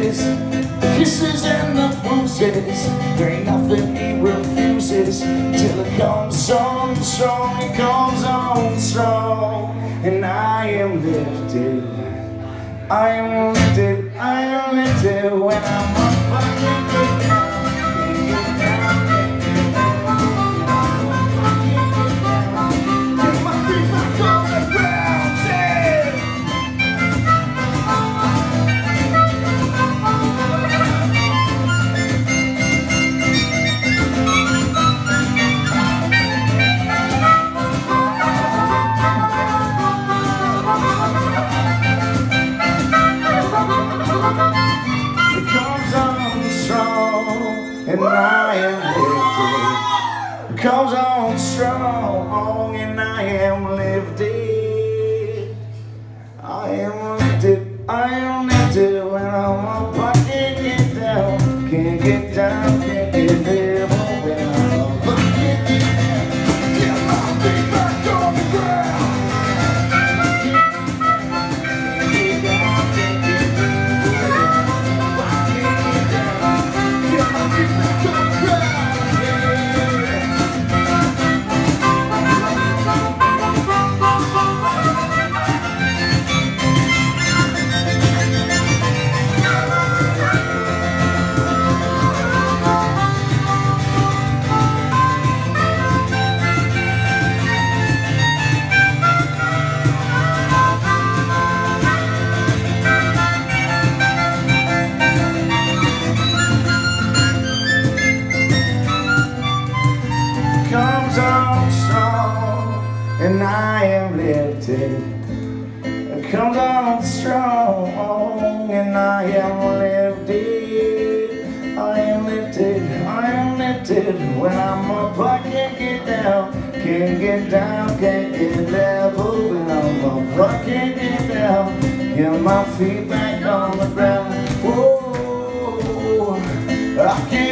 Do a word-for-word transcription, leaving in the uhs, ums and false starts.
bruises, the kisses and the bruises. There ain't nothing he refuses till it comes on strong, it comes on strong. And I am lifted, I am lifted, I am lifted when I'm up, I can't get down. And I am lifted, it comes on strong, and I am lifted, I am lifted, I am lifted when I'm up, I can't get down, can't get down, can't get level when I'm up, I can't get down, get my feet back on the ground. Comes on strong, and I am lifted. It comes on strong, and I am lifted. I am lifted, I am lifted. When I'm up, I can't get down, can't get down, can't get level. When I'm up, I can't get down, get my feet back on the ground. Whoa, I can't.